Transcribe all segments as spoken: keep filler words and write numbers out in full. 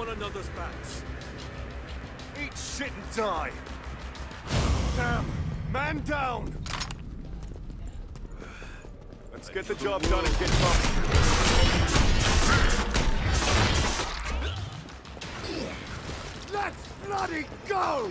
one another's backs. Eat shit and die! Damn! Man down! Let's get the job done and get bumping. Let's bloody go!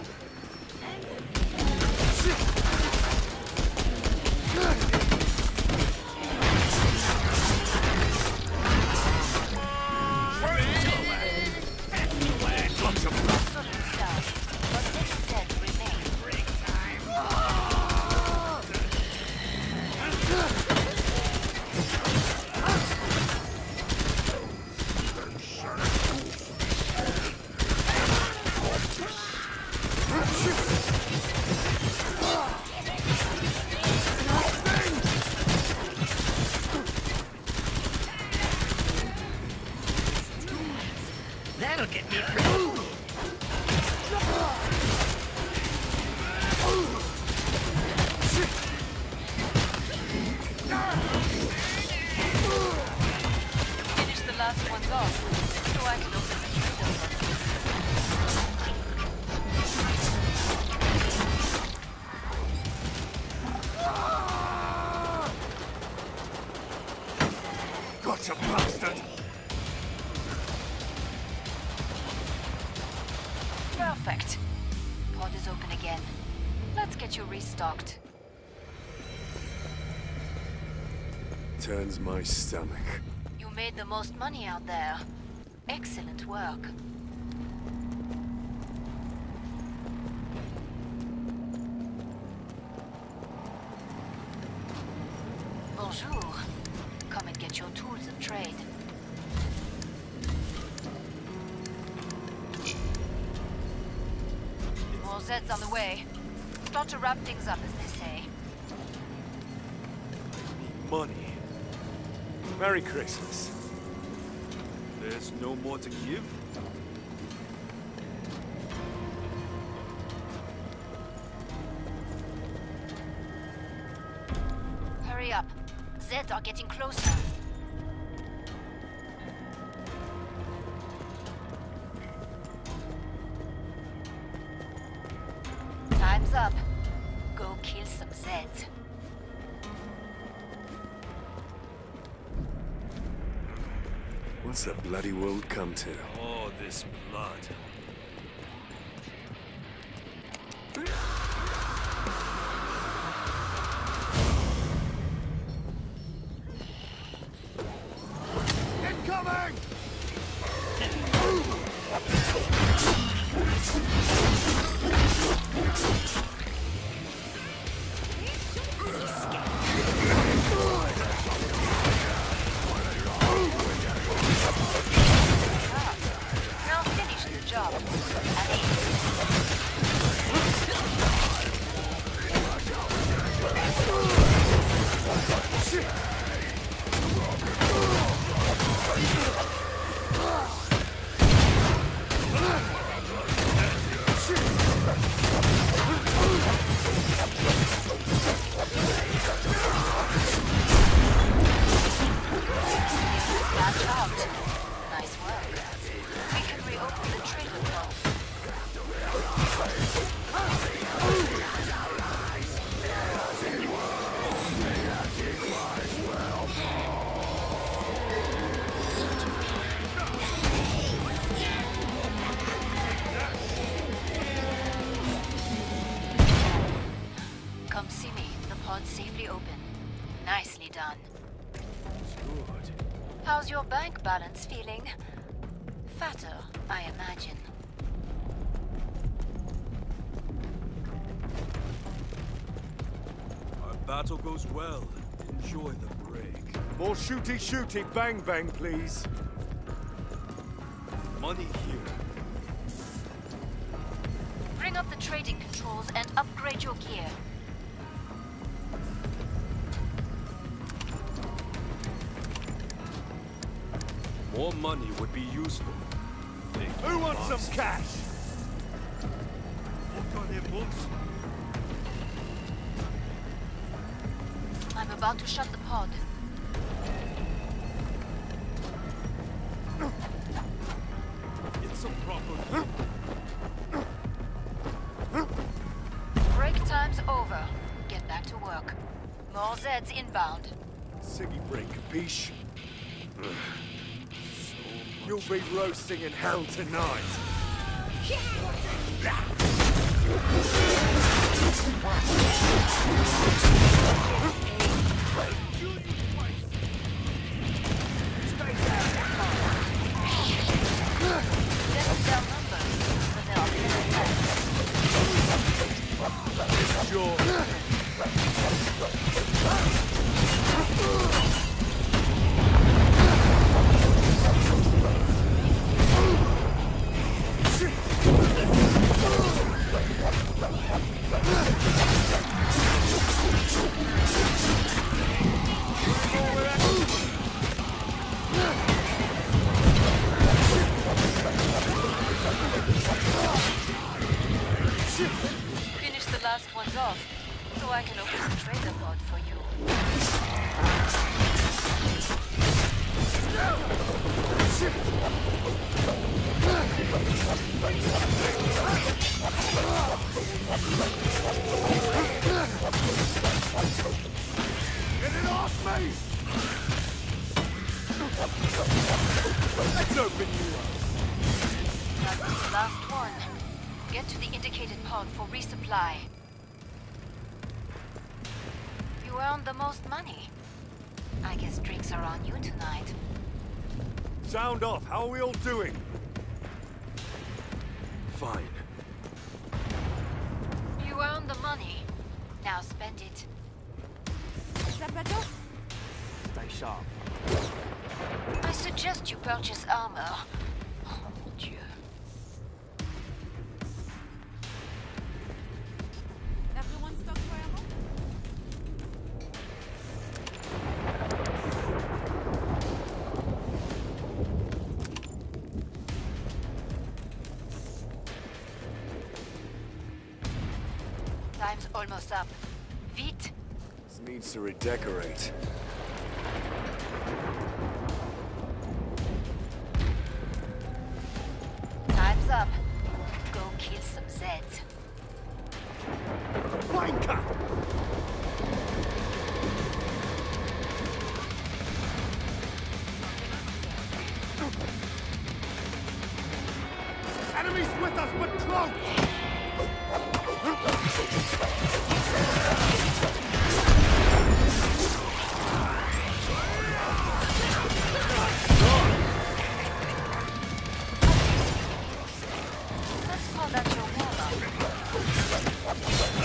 That'll get me through. Finish the last ones off, so I can open the tree Gotcha, bastard! Perfect. Pod is open again. Let's get you restocked. Turns my stomach. You made the most money out there. Excellent work. Bonjour. Come and get your tools of trade. More Zeds on the way. Start to wrap things up, as they say. Money. Merry Christmas. There's no more to give? Hurry up. Zeds are getting closer. Time's up. Go kill some Zeds. What's the bloody world come to? Oh, this blood. Incoming! Now finish the job. Batch out. Nice work. We can reopen the trading post. Come see me. The pod's safely open. Nicely done. Good. How's your bank balance feeling? Fatter, I imagine. Our battle goes well. Enjoy the break. More shooty shooty bang bang, please. Money here. Bring up the trading controls and upgrade your gear. More money would be useful. Big Who wants boss. some cash? Work on him, books. I'm about to shut the pod. It's some proper... Break time's over. Get back to work. More Zeds inbound. Siggy break, capiche? You'll be roasting in hell tonight. That's their numbers, but they'll be Sure. Finish the last ones off, so I can open the trader pod for you. Get it off me! Let's open you up. That's the last one. Get to the indicated pod for resupply. You earned the most money. I guess drinks are on you tonight. Sound off. How are we all doing? Fine. You earned the money. Now spend it. Stay sharp. I suggest you purchase armor. Oh, mon Dieu. Everyone stock for ammo? Time's almost up. Vite. This needs to redecorate. Time's up. Go kill some Zeds. Wanker! Enemies with us, but close! Let's call that your warm-up.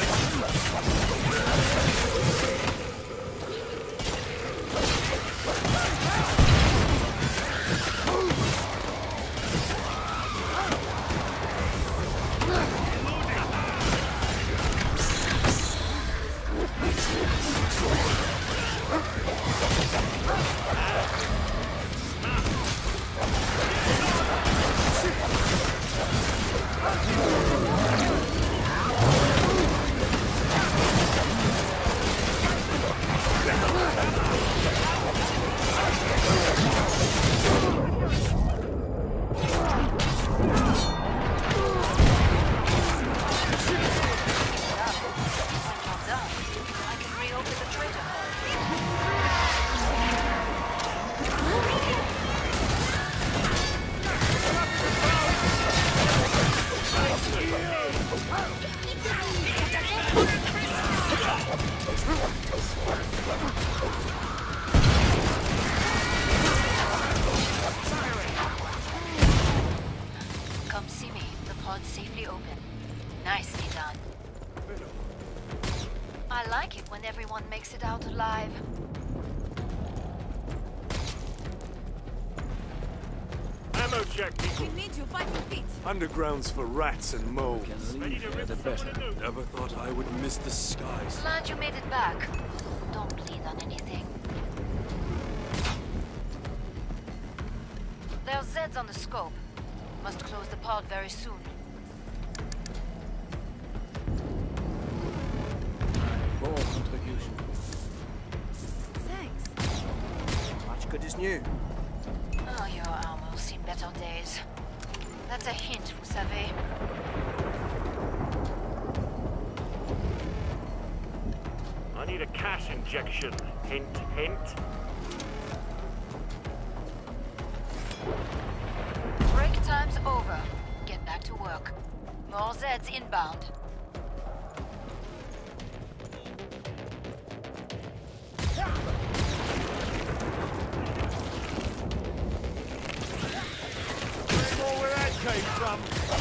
Come see me. The pod's safely open. Nicely done. I like it when everyone makes it out alive. Ammo check, people. We need you fighting feet. Underground's for rats and moles. Ready to rip the better. Never thought I would miss the skies. Glad you made it back. Don't bleed on anything. There are Zeds on the scope. Must close the pod very soon. More contribution. Thanks. Much good is new. Oh, your armor will see better days. That's a hint, vous savez. I need a cash injection. Hint, hint. Break time's over. Get back to work. More Zeds inbound. Where that came from?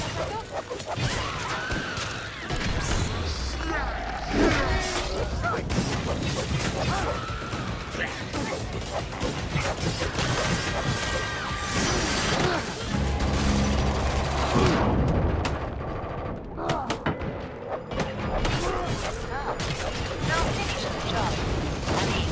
Now finish the job. Allez.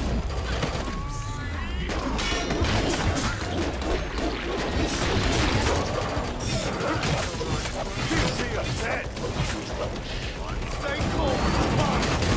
Stay cool.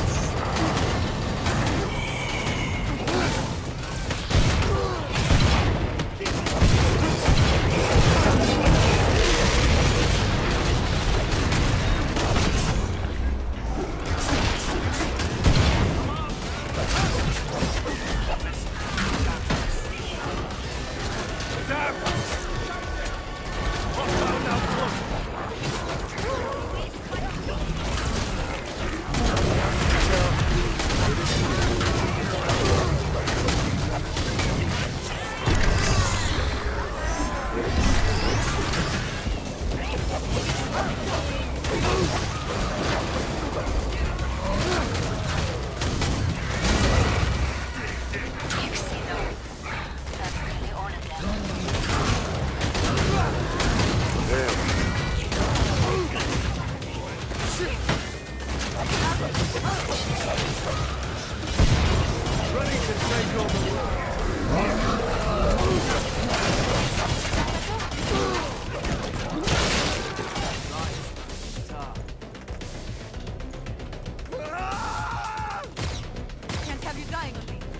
Can't have you dying on me.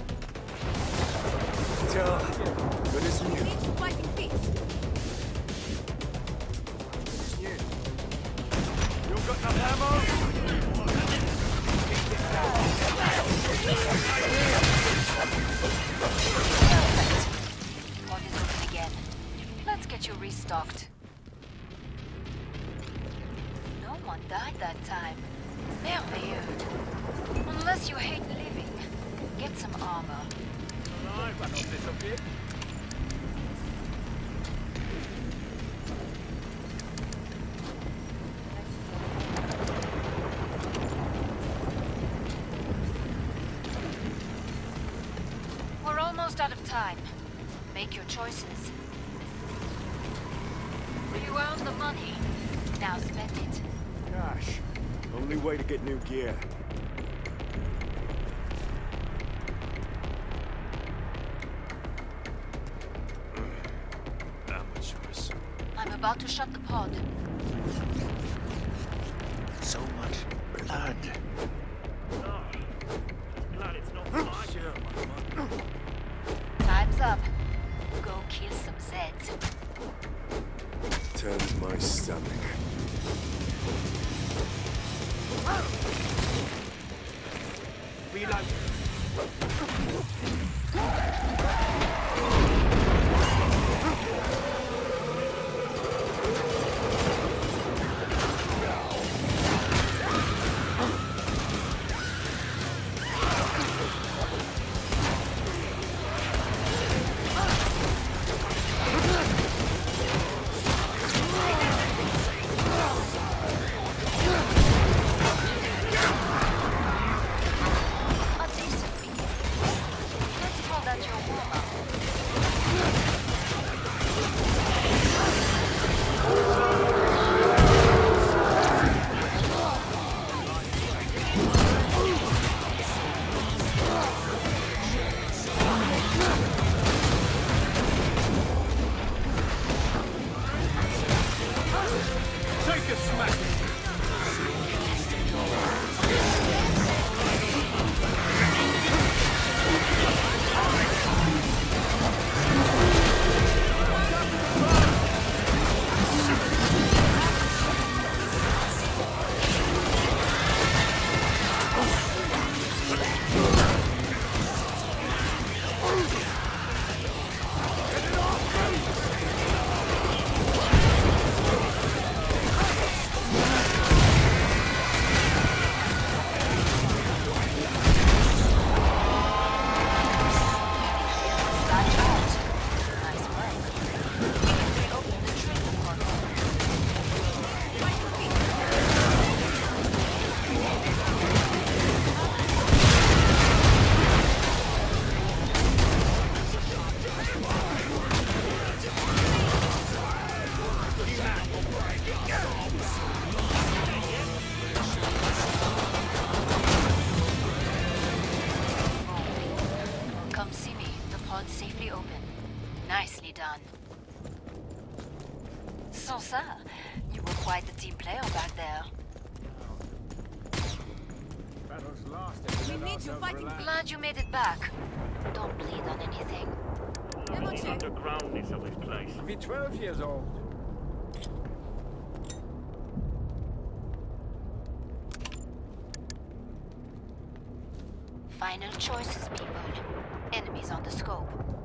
Good as new. Need some fighting feet. You got enough ammo? Pod is open again. Let's get you restocked. No one died that time. Merveilleux. Unless you hate living, get some armor. Alright, but not this up here. We're almost out of time. Make your choices. You earned the money. Now spend it. Gosh. Only way to get new gear. Amateurs. I'm about to shut the pod. So much blood. Oh, glad it's not mine. Time's up. Go kill some Zeds. Turns my stomach. Reload. A decent beginning. Let's call that your warm-up. Take a smack. Come see me. The pod's safely open. Nicely done. Sans ça, you were quite the team player back there. Battle's lost if we We let need you ourselves fighting. relax. Glad you made it back. Don't bleed on anything. Ammo The check. undergroundness of this place. Be twelve years old. Final choices, people. Enemies on the scope.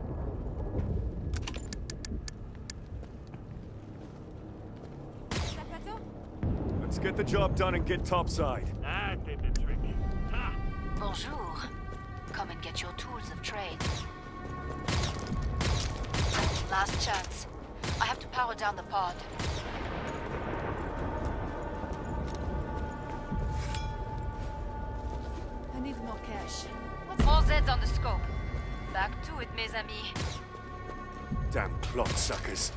Is that better? Let's get the job done and get topside. That did the trick. Ha! Bonjour. Come and get your tools of trade. Last chance. I have to power down the pod. I need more cash. More Zeds on the scope. Back to it, mes amis. Damn plot suckers.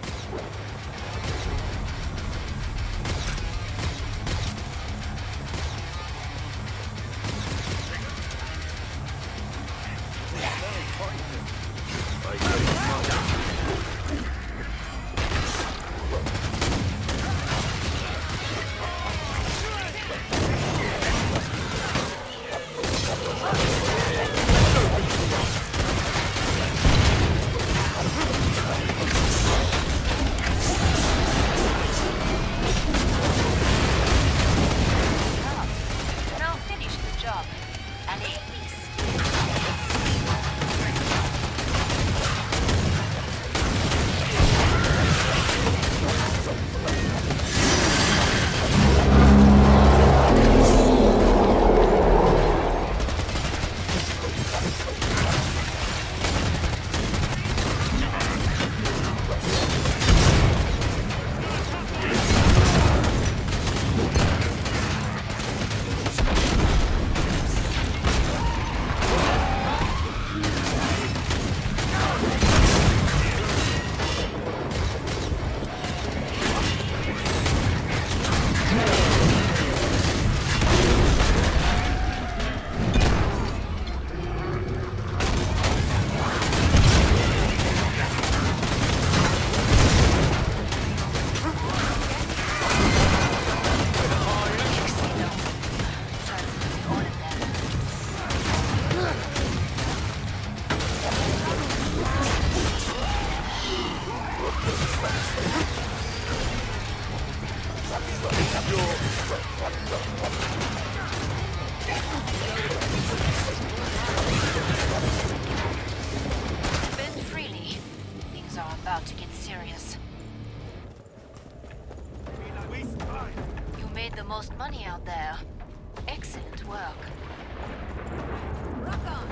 Now finish the job. Allez, peace. Spend freely. Things are about to get serious. You made the most money out there. Excellent work. Rock on!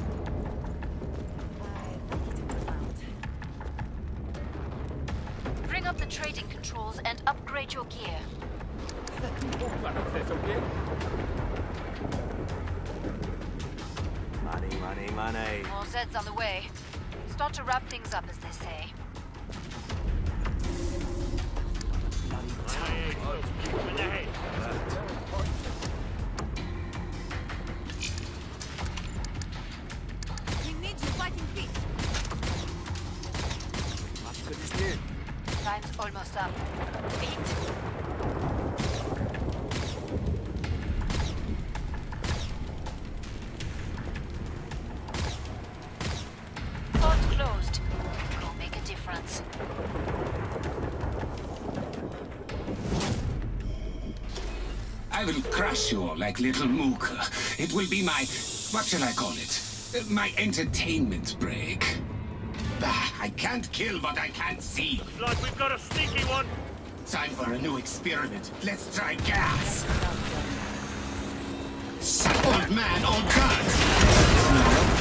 I like it around. Bring up the trading controls and upgrade your gear. Money, money, money. More Zeds on the way. Start to wrap things up, as they say. Hey, look, keep him in the head. We need you fighting feet. Much good as new. Time's almost up. Eight. Pod's closed. Go make a difference. I will crush you all like little Mooka. It will be my... what shall I call it? Uh, My entertainment break. Bah, I can't kill what I can't see. Looks like we've got a sneaky one. Time for a new experiment. Let's try gas. Shut old man, old guns.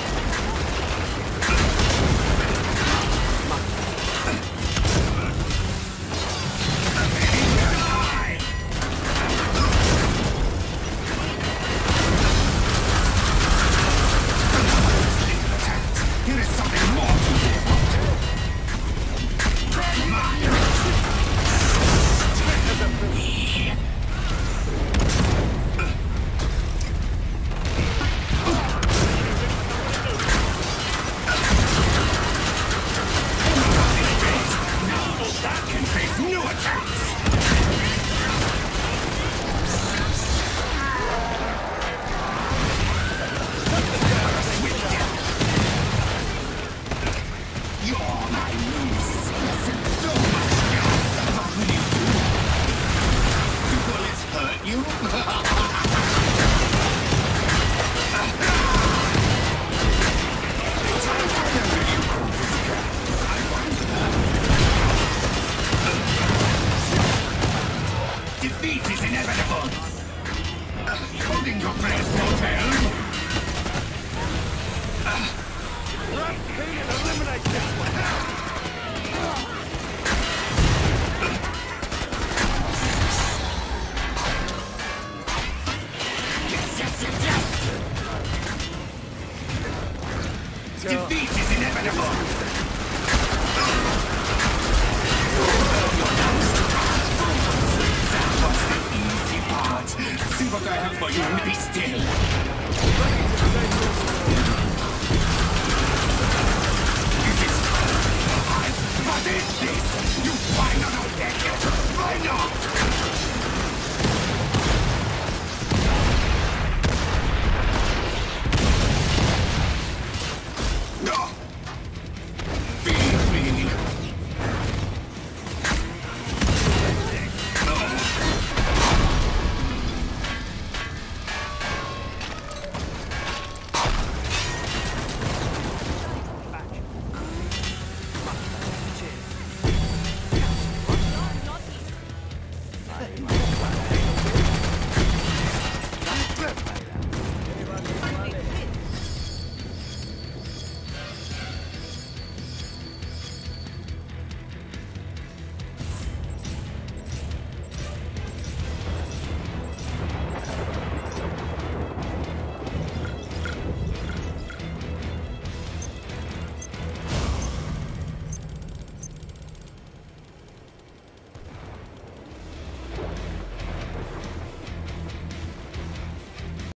Here is something more to do. Mine. chance! Swift death! You're my nemesis! So much gas! What will you do? Do bullets hurt you? Defeat is inevitable! Uh, holding your breath, Motel! Grab Kane and eliminate this one!